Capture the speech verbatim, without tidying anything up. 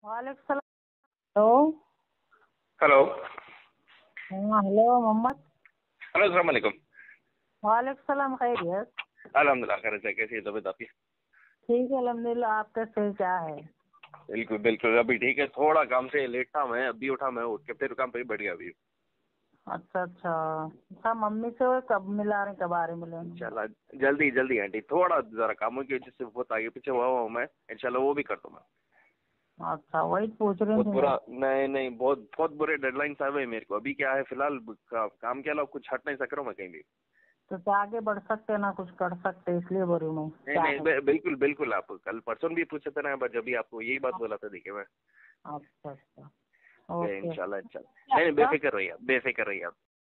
वालेकुम सलाम। हेलो। हाँ हेलो मोहम्मद। हेलो अस्सलाम वालेकुम। वालेकुम सलाम। खैरियत? अल्हम्दुलिल्लाह खैरियत है। कैसी है तबीयत आपकी? ठीक है अल्हम्दुलिल्लाह। आप कैसे, क्या है? बिल्कुल बिल्कुल अभी ठीक है। थोड़ा काम से लेट था, मैं अभी उठा, मैं उठ के फिर काम पे बैठ गया अभी। अच्छा अच्छा। अच्छा मम्मी से कब मिला रहे, कब आ रहे मिलेंगे? इंशाल्लाह जल्दी जल्दी आंटी, थोड़ा जरा कामों की वजह से बहुत आगे पीछे हुआ हूँ मैं। इंशाल्लाह वो भी कर दूंगा। अच्छा वही पूछ रही बहुत थी मैं। बुरा नहीं नहीं बहुत बहुत बुरे डेडलाइंस आए हुए हैं मेरे को। अभी क्या है फिलहाल का, काम के अलावा कुछ हट नहीं सक रहा हूँ मैं कहीं भी। तो क्या आगे बढ़ सकते ना, कुछ कर सकते, इसलिए बोल रही हूँ मैं। नहीं क्या नहीं है? बि- बिल्कुल बिल्कुल। आप कल परसों भी पूछे थे ना, बट जब भी आपको यही बात बोला था, देखिए मैं अच्छा अच्छा। ओके। इंशाल्लाह इंशाल्लाह। नहीं नहीं बेफिक्र रहिए आप, बेफिक्र रहिए आप।